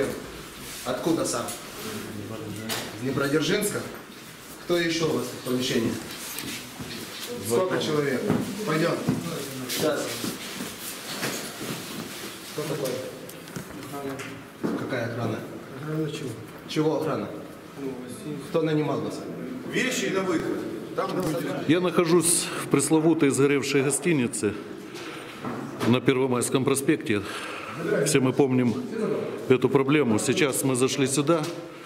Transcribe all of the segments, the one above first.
кем? Откуда сам? Из Днепродзержинска? Кто еще у вас в помещении? Сколько человек? Пойдем. Сейчас. Что такое? Какая охрана? Охрана чего? Чего охрана? Кто нанимал вас? Вещи на выход. Я нахожусь в пресловутой сгоревшей гостинице на Первомайском проспекте. Все мы помним эту проблему. Сейчас мы зашли сюда,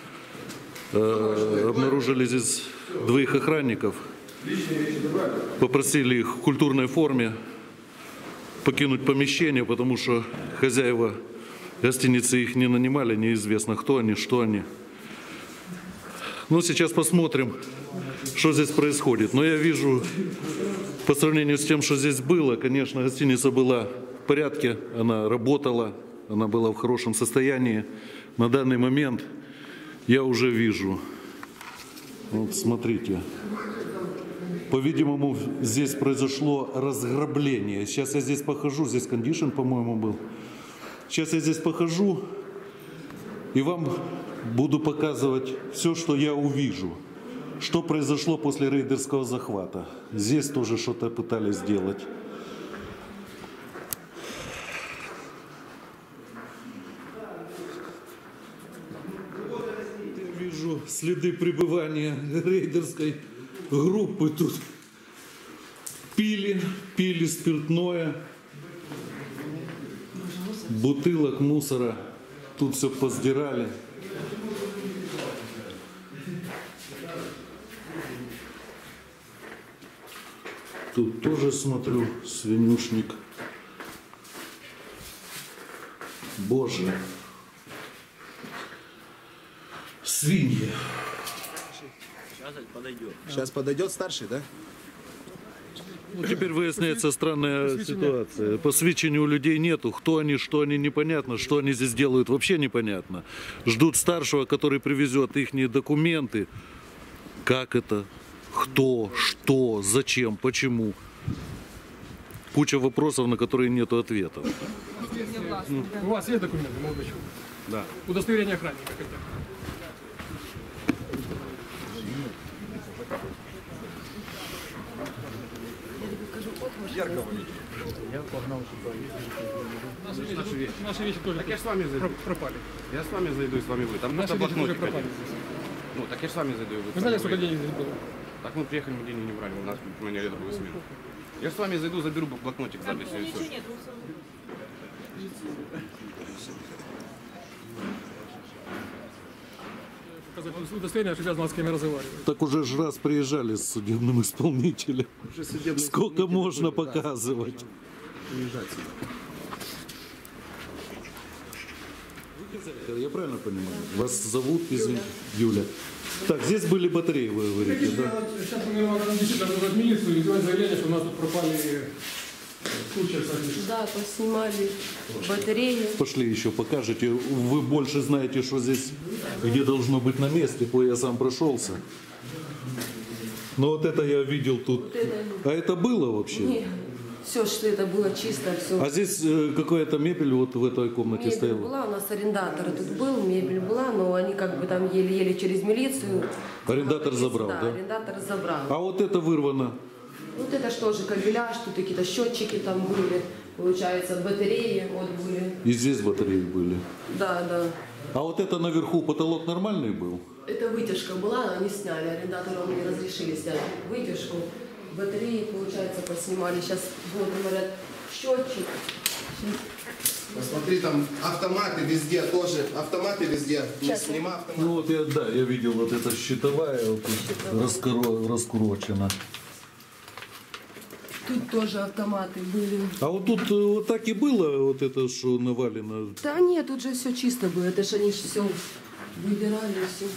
обнаружили здесь двоих охранников, попросили их в культурной форме покинуть помещение, потому что хозяева гостиницы их не нанимали, неизвестно, кто они, что они. Ну, сейчас посмотрим, что здесь происходит. Но я вижу, по сравнению с тем, что здесь было, конечно, гостиница была в порядке, она работала, она была в хорошем состоянии. На данный момент я уже вижу, вот смотрите, по-видимому, здесь произошло разграбление. Сейчас я здесь похожу, здесь кондишн, по-моему, был. Сейчас я здесь похожу и вам буду показывать все, что я увижу. Что произошло после рейдерского захвата. Здесь тоже что-то пытались сделать. Я вижу следы пребывания рейдерской группы. Тут пили спиртное, бутылок, мусора. Тут все поздирали. Тут тоже смотрю свинюшник. Боже. Свиньи. Сейчас подойдет старший, да? Ну, теперь выясняется странная ситуация. Посвящения у людей нету. Кто они, что они, непонятно. Что они здесь делают, вообще непонятно. Ждут старшего, который привезет их документы. Как это? Кто, что, зачем, почему? Куча вопросов, на которые нет ответов. У вас есть документы, молодой человек? Да. Удостоверение охранника хотя бы. Я погнал сюда. Наши вещи тоже Так я ж с вами зайду. пропали. Я с вами зайду и с вами вы. Там Наши просто вещи тоже блокнотик пропали. один. Ну, так я ж с вами зайду и вы. Вы знаете, сколько денег здесь было? Так мы приехали, мы деньги не брали, у нас поменяли другую смену. Я ж с вами зайду, заберу блокнотик с записью и все. Показать удостоверение, что обязан с кем разговаривать. Так уже ж раз приезжали с судебным исполнителем. Сколько можно показывать? Я правильно понимаю? Вас зовут, извините, Юля. Так, здесь были батареи, вы говорите, да? Сейчас мы действительно в милицию и сделать заявление, что у нас тут пропали куча всяких. Да, поснимали батареи. Пошли еще покажете. Вы больше знаете, что здесь, где должно быть на месте, то я сам прошелся. Но вот это я видел тут. Вот это... А это было вообще? Нет, все, что это было чисто, все. А здесь какая-то мебель вот в этой комнате Мебель стояла? была, у нас арендатор тут был, мебель была, но они как бы там еле-еле через милицию. Арендатор забрал, да? Арендатор забрал. А вот это вырвано? Вот это что же, кабеляж, тут какие-то счетчики там были, получается, батареи вот были. И здесь батареи были? Да, да. А вот это наверху потолок нормальный был? Это вытяжка была, они сняли, арендатору не разрешили снять вытяжку. Батареи, получается, поснимали. Сейчас вот говорят, счетчик. Посмотри, там автоматы везде тоже. Автоматы везде. Не снимай автомат. Ну вот я видел, вот эта щитовая вот тут раскурочена. Тут тоже автоматы были. А вот тут вот так и было, вот это, что навалено? Да нет, тут же все чисто было. Это же они все выбирали, все.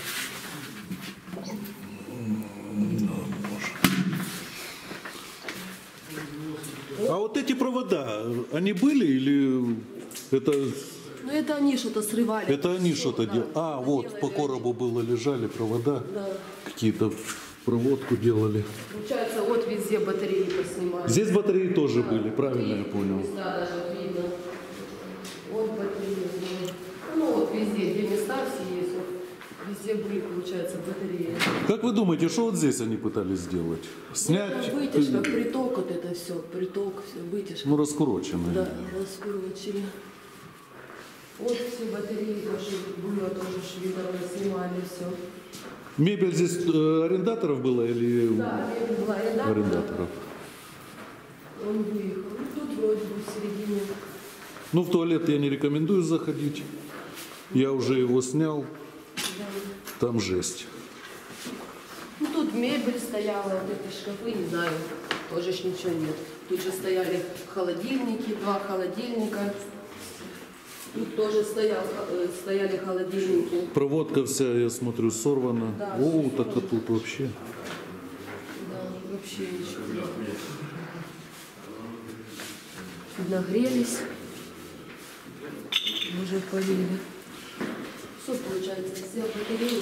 А вот эти провода, они были или это... Ну это они что-то срывали. Это они Всё, что-то да. делали? А, вот по коробу было, лежали провода, Да. какие-то проводку делали. Получается, вот везде батареи поснимали. Здесь батареи тоже были, правильно я понял? Да, даже вот видно. Вот батареи. Ну вот все есть. Вот везде были, получается, батареи. Как вы думаете, что вот здесь они пытались сделать? Снять? Это вытяжка, приток вот это все, приток, все, вытяжка. Ну, раскуроченные. Да, раскручили. Вот все батареи тоже было, тоже видно, снимали все. Мебель здесь арендаторов была или Да, мебель была арендатора. арендаторов? Он выехал. Ну, тут вроде бы в середине. Ну, в туалет я не рекомендую заходить. Я уже его снял. Там жесть. Ну, тут мебель стояла, вот эти шкафы, не знаю, тоже ж ничего нет. Тут же стояли холодильники, 2 холодильника. Тут тоже стояли холодильники. Проводка вся, я смотрю, сорвана. Да, О, так а тут вообще. Да, вообще ничего нет. Нагрелись. Уже полили. Все, получается, все батареи.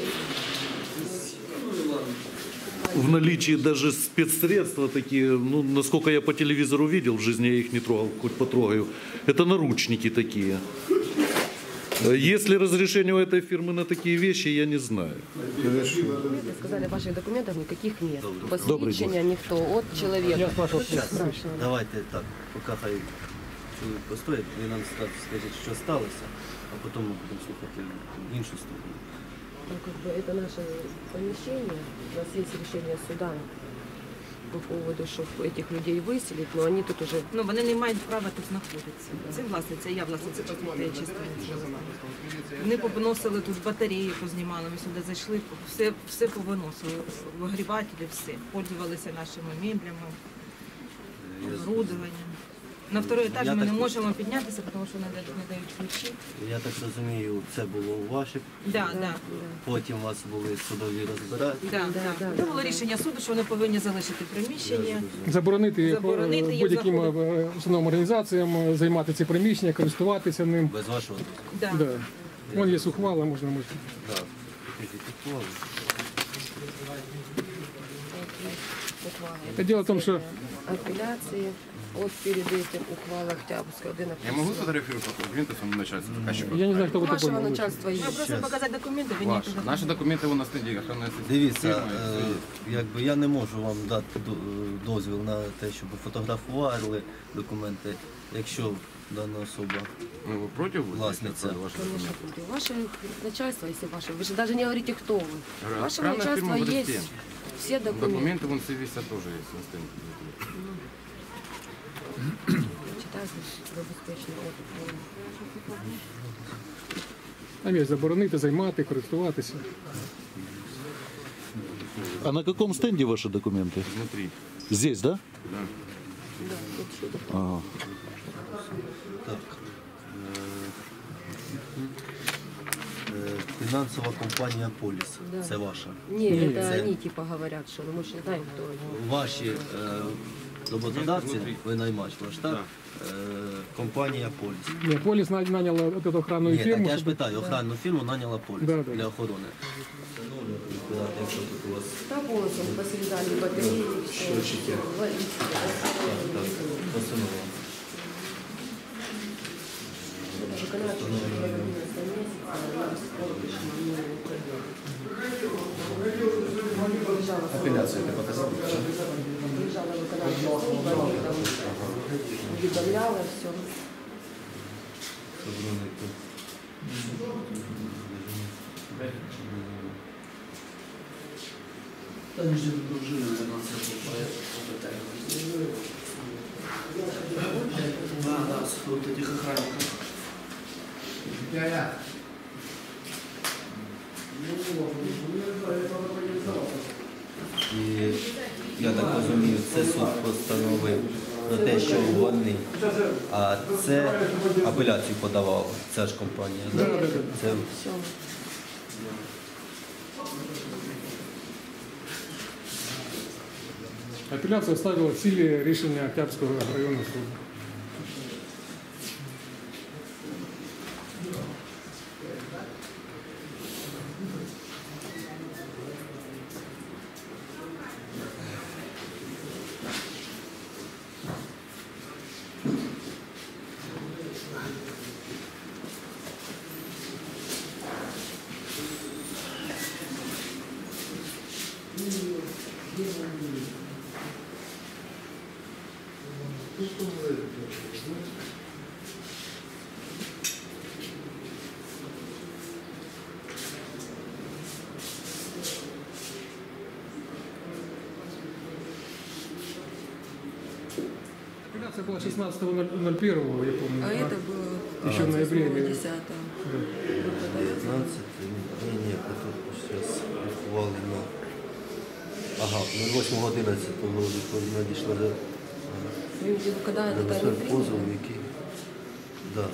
В наличии даже спецсредства такие, ну, насколько я по телевизору видел, в жизни я их не трогал, хоть потрогаю. Это наручники такие. Есть ли разрешение у этой фирмы на такие вещи, я не знаю. Сказали, ваших документов никаких нет. Добрый Посвідчення ніхто от чоловіка. Я спрашивал, Давайте так, поки хай чоловік постоїть, ви нам скажіть, що сталося, а потім ми будемо слухати іншу сторону. Ну, как бы это наше помещение. У нас есть решение суда по поводу, чтобы этих людей выселить, но они тут уже... Ну, вони не мають права тут знаходитися. Це власниця, я власниця частини частини. Вони повиносили тут батареї, познімали, ми сюди зайшли, все повиносили, вигрівателі, все. Пользувалися нашими меблями, оборудованням. На второй етаж ми не можемо піднятися, тому що не дають ключі. Я так розумію, це було у ваших, Да. потім у вас були судові розбирання. Це було рішення суду, що вони повинні залишити приміщення. заборонити їм будь-яким знаходити. установим організаціям займати ці приміщення, користуватися ним. Без вашого Да. Да. Вон є ухвала, можна. да. Підписували. Та Дело в том, что Апелляции. Вот перед этим ухвала Октябрьская, Я могу сфотографировать документы своему начальству? я не знаю, кто вы такой. Вашего может быть. начальства Ми есть. просто показати документи, ви Ваши. не Наши документы у нас на стенде. Охранная Дивіться, якби я не можу вам дати дозвіл на те, щоб ви фотографували документи, якщо дана особа Ну, вы против? власниця. Ваши Конечно, документы? будет. Ваше начальство, если ваше, вы же даже не говорите, кто вы. Говорю, Ваше охранная начальство фирма есть «Водостен». все документы. Документы вон все висят тоже есть на стенде. Читайте, забезпечення опит. Там є заборонити, займати, користуватися. А на каком стенде ваши документы? Внутри. Здесь, да? Да. Ага. Так. Фінансова компанія Поліс. Да. Це ваша. Нет, это це- они типа говорят, что мы же не знаем, кто они. Ваші роботодавці, ви наймач ваш, так? Компанія Поліс. Ні, Поліс наняла от эту охранну Ні, так фірму. я ж щоб- питаю, охранну фірму наняла Поліс Да, да. для охорони. Якщо тут у вас Так вот, он посредали батареи, все. Счетчики. постанова. Апелляцию ты показал? Приезжала виконавча служба, они там уведомляла все. Вот этих охранников. І я так розумію, це суд постановив про те, що вони, а це апеляцію подавала, ця ж компанія. Да? Це Все. Апеляція ставила в силі рішення Октябрьського районного суду. Ликвидация была 16.01, я помню. А это было Еще в ноябре. 10-го. 15, ні, тут зараз ухвалено. Ага, 8.11 надійшла до Когда это написав тайный позов, признак? який. Да.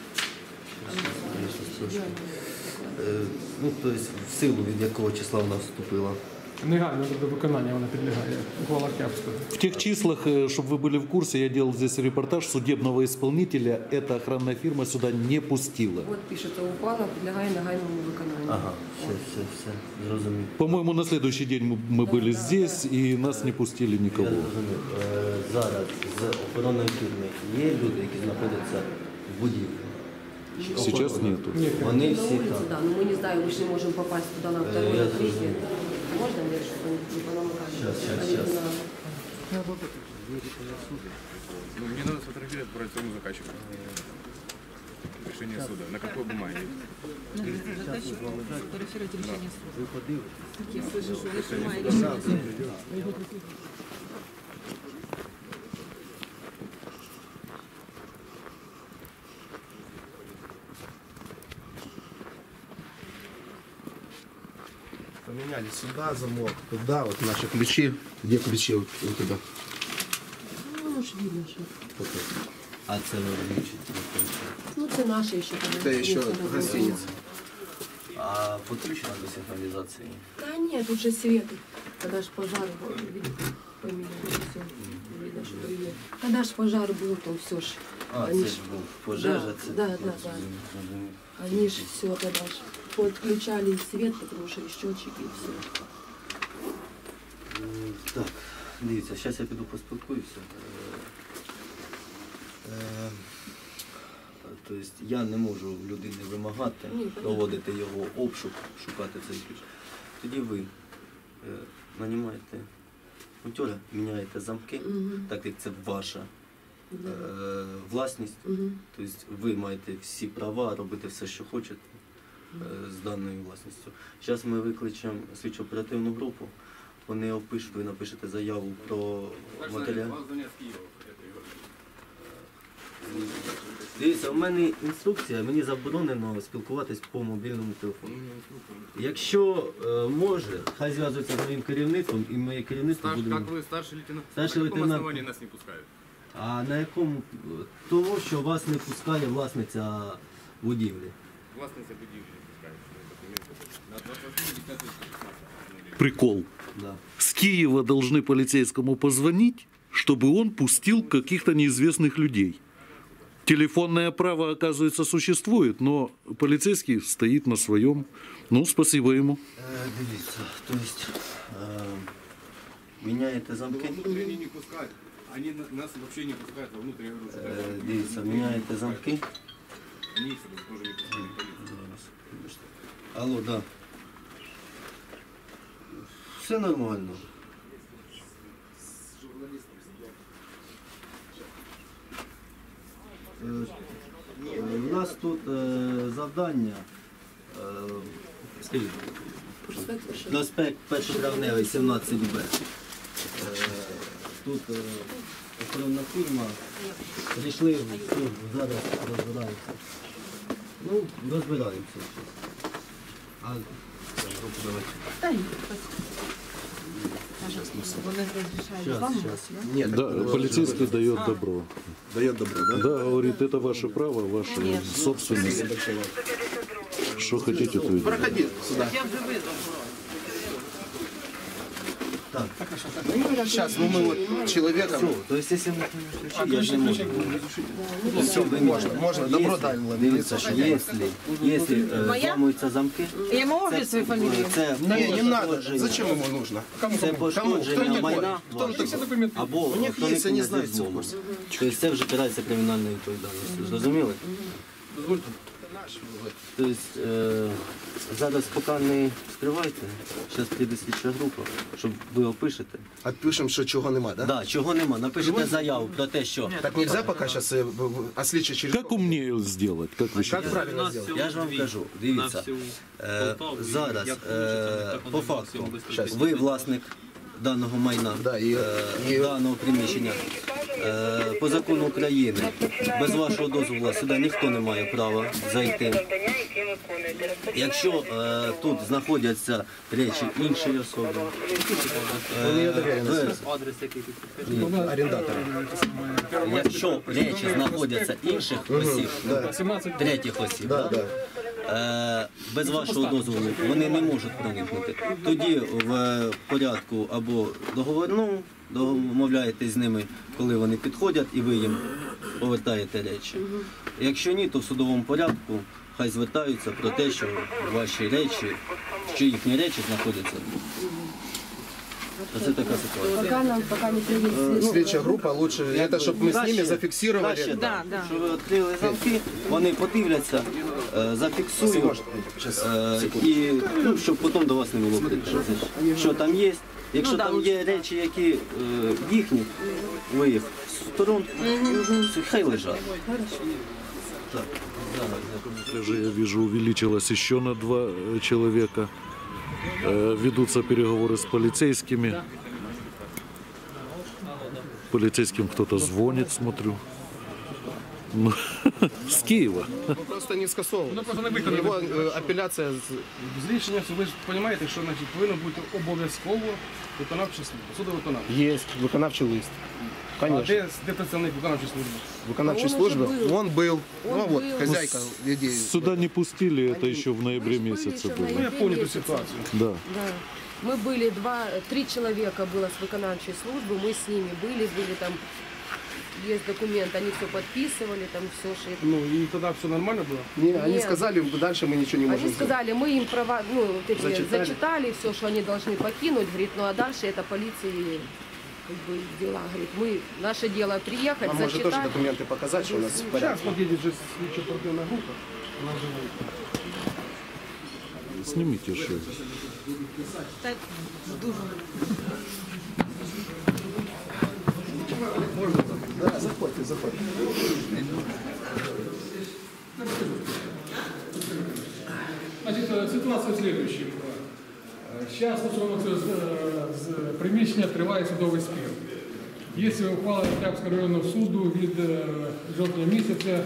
Ну, тобто, в силу від якого числа вона вступила. Негайно до виконання вона підлягає. Ухвала Октябрьського. В тех числах, чтобы вы были в курсе, я делал здесь репортаж судебного исполнителя. Эта охранная фирма сюда не пустила. Вот пишется, ухвала підлягає негайному виконанню. Ага, все, зрозумів. По-моему, на следующий день мы были здесь, и нас не пустили Я никого. зрозумів. Зараз з охоронної фірми є люди, які знаходяться в будівлі? Сейчас нету. Вони На всі улице, там. да, но мы не знаем, мы же не можем попасть туда на второй, я на третий. зрозумів. Можно мне, чтобы они не понамыкали? Щас. Ну, мне надо сфотографировать брать своему заказчику. Решение суда. На какой бумаге? Заказчик фотографирует решение суда. Ви подивитесь? Я слышу, что я снимаю решение суда. Поменяли сюда замок, туда, вот наши ключи. Где ключи у тебя? Ну, ж видно, що. А це ви вивчите. Ну, це наші ще. Это еще гостиница. А підключена до сигналізації? Да нет, тут же свет. Когда ж пожар был, видите, поменяли все. Видно, что привет. Когда ж пожар был, то все ж. А, Они це ж- ж був пожежа. Да, Це да. зрозумів. Они же все тогда ж подключали свет, потому что и счетчики, и все. Так, дивіться, зараз я піду поспілкуюся. Тобто я не можу в людини вимагати, Ні, понятно. проводити його обшук, шукати цей ключ. Тоді ви нанімаєте монтера, міняєте замки, так як це ваша власність. Тобто ви маєте всі права робити все, що хочете з даною власністю. Зараз ми викличемо слідчо-оперативну групу, вони опишуть, ви напишете заяву про матеріал. Дивіться, у мене інструкція, мені заборонено спілкуватись по мобільному телефону. Якщо може, хай зв'язується з моїм керівництвом, і моє керівництво буде... Как вы, старший лейтенант? Старший На каком лейтенант. основании нас не пускают? А на якому? Того, що вас не пускає власниця будівлі. Властница будильник не пускает. Документы. На 28.10.16. Прикол. Да. С Киева должны полицейскому позвонить, чтобы он пустил каких-то неизвестных людей. Телефонное право, оказывается, существует, но полицейский стоит на своем. Ну, спасибо ему. Дивіться, тобто міняєте замки. Внутренние не пускают. Они нас вообще не пускают во внутреннюю группу. Дивіться, міняєте замки. Они их тоже не пускают. Алло, да. Все нормально. У нас тут завдання. Скажіть, проспект 1 травневий, 17Б. Тут охоронна фірма. Прийшли, зараз розбираємося. Ну, розбираємося. А групу давайте. Сейчас. Нет, Да, полицейский дает добро. дает добро, да? Да, говорит, это ваше право, ваша собственность. Что хотите, то и делайте. Проходи сюда. Так. Сейчас, ну мы вот человеком. То есть, если мы ключи, я же не могу. Все, можно, добро даем, Дивіться, що якщо зламуються замки, Я могу говорить свою фамилию? це Не надо. пошкодження. Зачем ему нужно? Це пошкодження майна Кто он вашого. такой? Або У них есть, они проникнення знают зі все в злому. курсе. Тобто це вже карається кримінальною відповідальністю. Зрозуміли? Тобто, зараз поки не скривайте, зараз прийде слідча група, щоб ви опишете. А пишемо, що чого нема, да? Да, чого нема, напишете заяву про те, що... Так нельзя пока сейчас, а слідчий через... Как умнее сделать, как вы Как считаете? правильно сделать? Я ж вам кажу, дивіться, зараз по факту, ви власник даного майна, Да, і даного приміщення. По закону України, без вашого дозволу сюди ніхто не має права зайти. Якщо тут знаходяться речі іншої особи, орендатора. якщо речі знаходяться інших осіб, третіх осіб, Да, да. без вашого дозволу вони не можуть проникнути. Тоді в порядку або договорну домовляєтесь з ними, коли вони підходять, і ви їм повертаєте речі. Якщо ні, то в судовому порядку хай звертаються про те, що ваші речі, що їхні речі знаходяться. Це така ситуація. Пока не приедет. Слідча група лучше, это щоб ми з ними зафіксували. Краще, Да, да. що ви відкрили замки, вони подивляться, зафіксують, і щоб потім до вас не було прикладу. Що там є? Якщо там є речі, які їхні, ви їх в сторону, хай лежать. Так. Даже я вижу, увеличилось еще на 2 человека. Ведутся переговоры с полицейскими. Полицейским кто-то звонит, смотрю. Ну, с Киева. Просто не скасовували. Ну, просто не виконали. Його апеляція З рішення, ви ж розумієте, що значить, повинно бути обов'язково виконавче служба, судовиконавче. є виконавчий лист. А Конечно. де представник виконавчої служби? Виконавчій Он уже служби. был. Он был. Ну Он вот, был. хозяйка идеи. Сюда не пустили, это еще в ноябре Мы ж были месяце еще в было. Ну, я понял эту ситуацию. Да. Да. Мы были 3 человека было с виконавчей службы, мы с ними были там, есть документ, они все подписывали, там все, что... Ну, і тоді все нормально було? Не, они Нет. сказали, дальше мы ничего не можем Они сделать. сказали, мы им права, ну, вот эти Зачитали? зачитали все, что они должны покинуть, говорит, ну а дальше это полиции как бы дела, говорит, мы, наше дело приехать, Вам может тоже зачитать. документы показать, что у нас в Зараз порядке. під'їде вже слідчо оперативна група. Снимите еще. Так, дуже. Да, заходите, заходите. Значить, ситуація следующая. Зараз з приміщення триває судовий спір. Є ухвала Октябрьського районного суду від жовтня місяця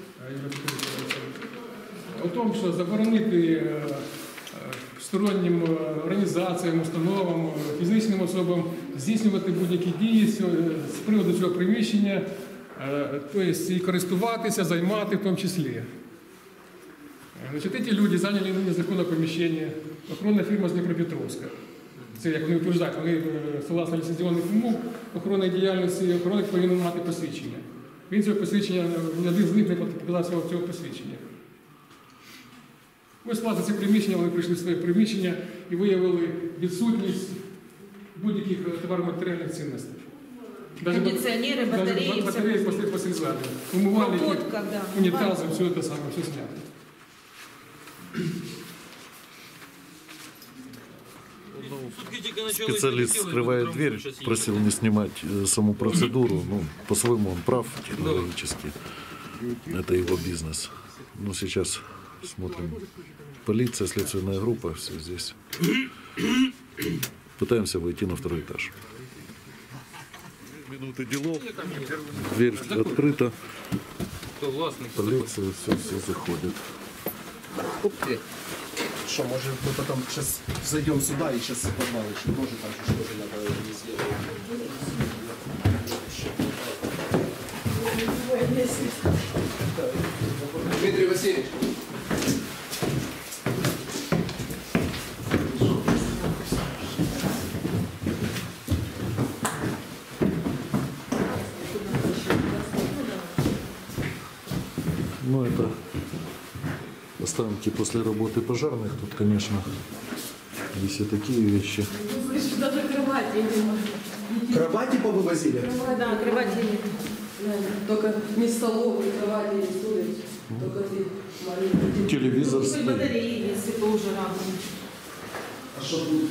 о тому, що заборонити стороннім організаціям, установам, фізичним особам здійснювати будь-які дії з приводу цього приміщення, тобто і користуватися, займати в тому числі. Значит, эти люди заняли незаконне поміщення, охоронна фірма з Дніпропетровська. Це, як вони утверждають, вони, согласно ліцензійних умов охоронної діяльності, охоронник повинен мати посвідчення. Він цього посвідчення, один з них не показав цього посвідчення. Ось, власне, ці приміщення, вони прийшли в своє приміщення і виявили відсутність будь-яких товаро-матеріальних цінностей. Кондиціонери, батареї, все батареї після зали. Умивальники, Попутка, да. унітази, все це саме, все знято. Специалист скрывает дверь, просил не снимать саму процедуру. Ну, по-своему он прав технологически. Это его бизнес. Но сейчас смотрим. Полиция, следственная группа, все здесь. Пытаемся войти на 2-й этаж. Минуты делов. Дверь открыта. Полиция, все заходит. Что, может, мы потом сейчас зайдем сюда и сейчас в подвал еще тоже там что-то надо сделать. Дмитрий Васильевич. Ну, это останки после работы пожарных. Тут, конечно, есть и такие вещи. Даже кровати не Кровати повывозили? Да, кровати нет. Только не столовые, кровати не стулья. Только маленький. Телевизор Тут стоит. батареї, якщо теж разом. А що тут?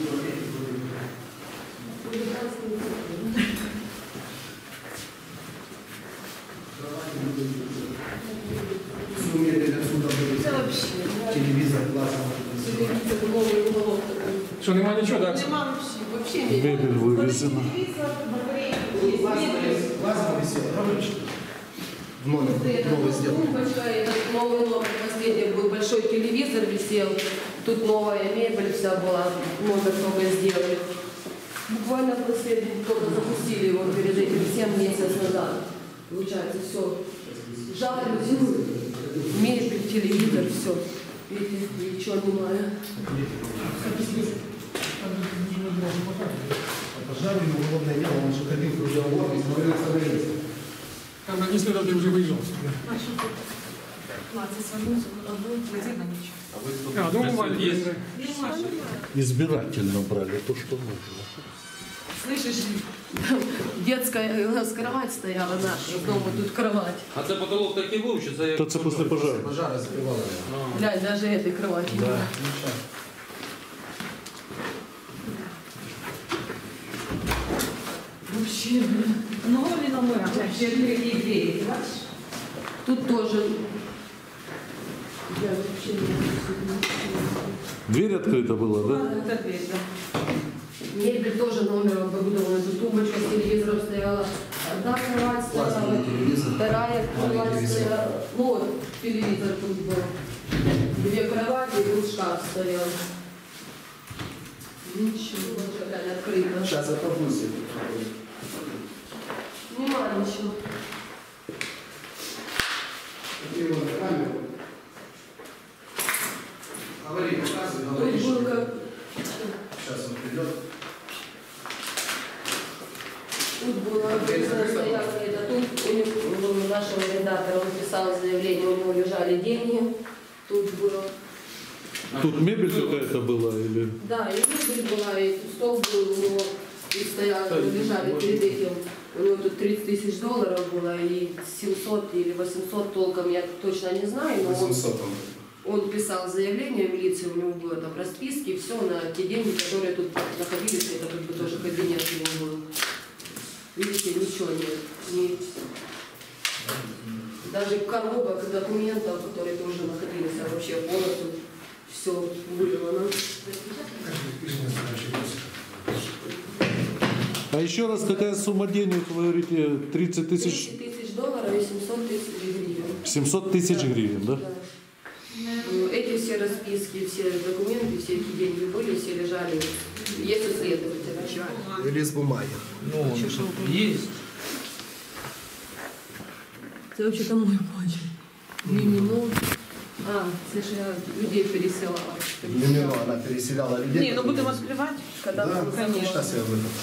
Це взагалі. Телевізор, класно. Телевизор, новый уголок такой. Що, нема нічого, так? Нема взагалі. Вообще не Мебель вывезена. Телевізор, батареї, мебель. Класно висіло, правильно? В номер Это новый вот сделали. тумбочка, этот новый номер последний был, большой телевизор висел, тут новая мебель вся была, номер новый сделали. Буквально последний, только запустили его перед этим 7 месяцев назад. Получается, все. Жарю, мебель, телевизор, все. Видите, ничего немає. Пожарили уголовное дело, он же ходил в круговой и смотрел сценарист. Там на следователь вже виїжджав. А, дома маленький. Избирательно брали то, что нужно. Слышиш? Детская у нас кровать стояла наша, дома тут кровать. А це потолок такий був, чи це як? То це после пожара. Пожара закрывала. Глянь, даже этой кровати нет. Вообще, Нові номера, ще відкриті двері, ти бачиш? тут тоже. Я вообще не Дверь открыта была, да? Це двері, так. Мебель тоже номером побудована. Тут тумбочка с телевизором стояла. Одна кровать стояла, вторая кровать стояла. Ну вот, телевизор тут был. 2 кровати и тут шкаф стоял. Ничего, глянь, открыто. Сейчас это пусть. Нема ничего. Ты его на камеру. Говори, показывай, Тут говоришь. был как... Сейчас он придет. Тут было написано, стоянка, это тут у него, у нашего редактора, он писал заявление, у него лежали деньги. Тут было. Тут мебель какая-то была или... Да, и мебель была, и стол был у него, и стоял, лежали перед этим. У него тут 30 тысяч долларов было, и 700 или 800 толком, я точно не знаю, но он, 800 он писал заявление в милицию, у него было там расписки, все на те деньги, которые тут находились, это как бы тоже кабинет у него был. Видите, ничего нет. Даже коробок документов, которые тоже находились, а вообще полностью все вырвано. А еще раз, какая сумма денег, вы говорите, 30 тысяч... 30 тысяч долларов и 700 тысяч гривен. 700 тысяч гривен, да? Эти все расписки, все документы, все эти деньги были, все лежали. Есть у следователя. Лист бумаги. Ну, есть. Это вообще-то мой почерк. Мимино. А, слушай, я людей пересылала. Мимино, она переселяла людей. Ні, ну будемо відкривати. Когда Да, конечно. сейчас я выйду.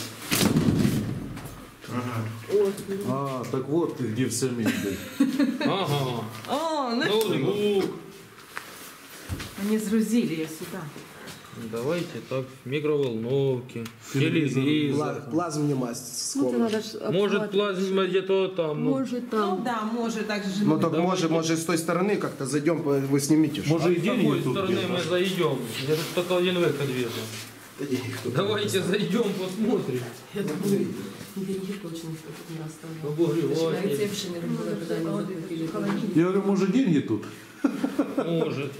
А, так вот где вся мебель. Ага. О, ну що? Ноутбук. Вони згрузили її сюди. Давайте так, микроволновки, Телевизор. телевизор. Плазменный масть. Ну, это надо ж Может, плазма где-то там. Ну, Может Ну там. да, може так же. Ну так может с той стороны как-то зайдем, вы снимите. что? Может, и с какой деньги тут стороны мы где-то? зайдем? Я тут только один выход вижу. Да денег тут. Давайте зайдем, посмотрим. Я думаю, деньги точно никто не оставлял. Обогреватель. На рецепшене было, когда они заплатили. Я говорю, может, деньги тут? Может.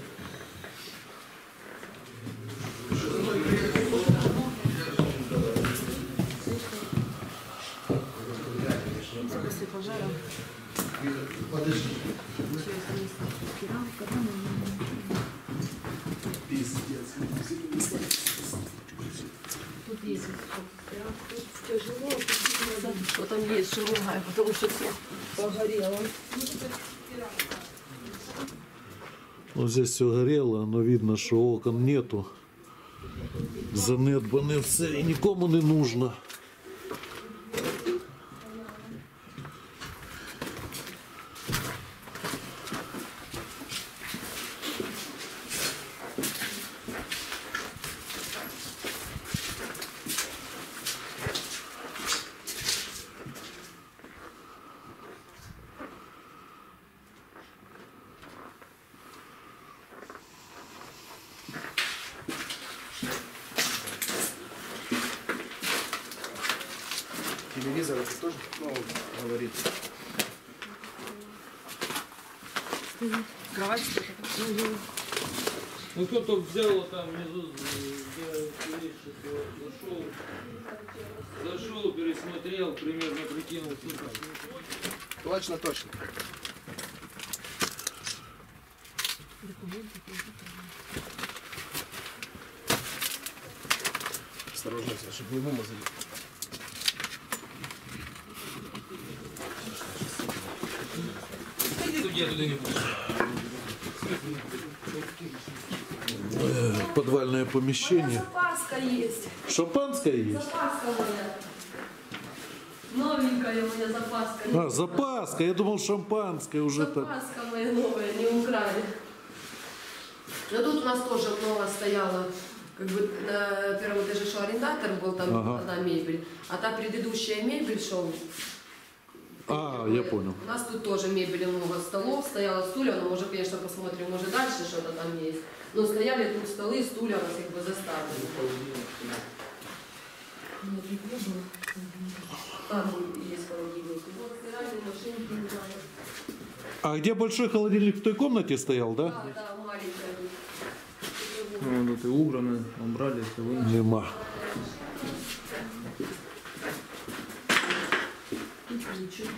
После пожара. Подожди. Тут есть тут тяжело, что там есть шумовая, потому что все погорело. Вот здесь все горело, но видно, что окон нету. Занедбане все і нікому не нужно. Телевизор это тоже, ну, говорит. Кровать. Ну кто-то взял там внизу, зашел, пересмотрел, примерно прикинул, супер. Точно, точно. Осторожно, чтобы не вымазали. Иди туда, я туда не буду. Подвальное помещение. Запаска есть. Шампанское есть? Запаска моя. Новенькая у меня запаска. А, запаска. Я думал, шампанское уже так. Запаска моя новая, не украли. Но тут у нас тоже много стояло. Как бы на первом этаже что арендатор был, там одна мебель. А та предыдущая мебель, что... А, я понял. У нас тут тоже мебели много, столов, стояло стулья, но уже, конечно, посмотрим, может дальше что-то там есть. Но стояли тут столы, стулья у нас как бы заставлены. Нет, их не было. Там есть холодильник. Вот стиральные машинки, не знаю. А где большой холодильник в той комнате стоял, да? Да, маленькая. Ну, тут и убрано, убрали, все вынесли. Нема. Ничего.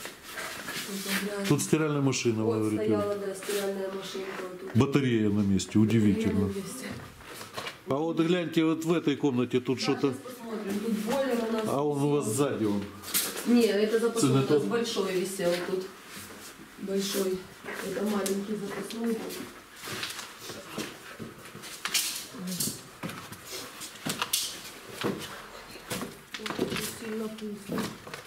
Тут стиральная машина, вы Вот говорите. стояла, да, стиральная машинка. Вот тут. Батарея на месте, удивительно. Батарея на месте. А вот гляньте, вот в этой комнате тут Да, что-то... сейчас посмотрим. Тут бойлер у нас. А он у вас сзади, он. Не, это запасной, у нас Цветов. большой висел тут. Большой. Это маленький запасной. Очень сильно вкусно.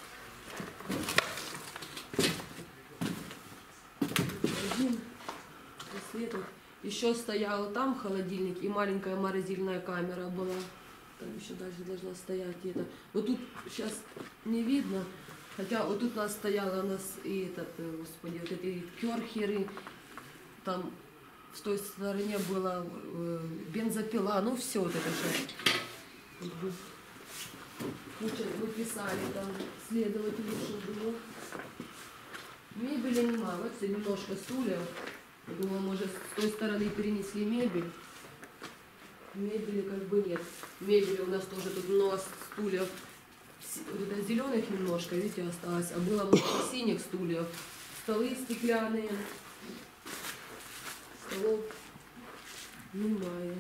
Один. После этого еще стоял там холодильник и маленькая морозильная камера была. Там еще дальше должна стоять это. Но тут сейчас не видно. Хотя вот тут у нас стояла у нас и этот, господи, вот эти керхеры. Там с той стороне была бензопила. Ну все вот это же. Куча выписали там следователи, что было. Мебели нема. Вот все немножко стульев. Думаю, может, с той стороны перенесли мебель. Мебели как бы нет. Мебели у нас тоже тут много стульев. Зеленых немножко, видите, осталось. А было много синих стульев. Столы стеклянные. Столов немає.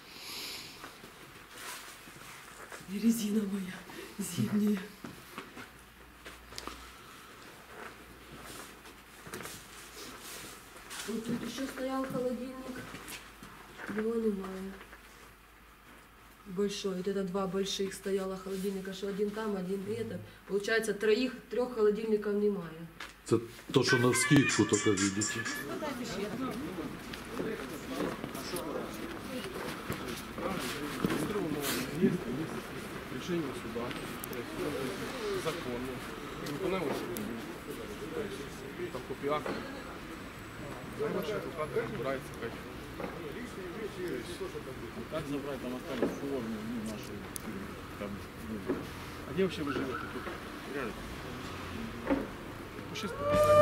И резина моя зимняя. Вот тут еще стоял холодильник. Его немає. Большой. Вот это два больших стояло холодильника, что один там, один этот. Получается, трех холодильников немає. Это то, что на вскидку только видите. Решение суда, законно. Виконуємо там копію акту. Зараз адвокат розбирається, як. Как забрать там остались формы наши там, А де взагалі ви живете тут? Реально. Пишіть,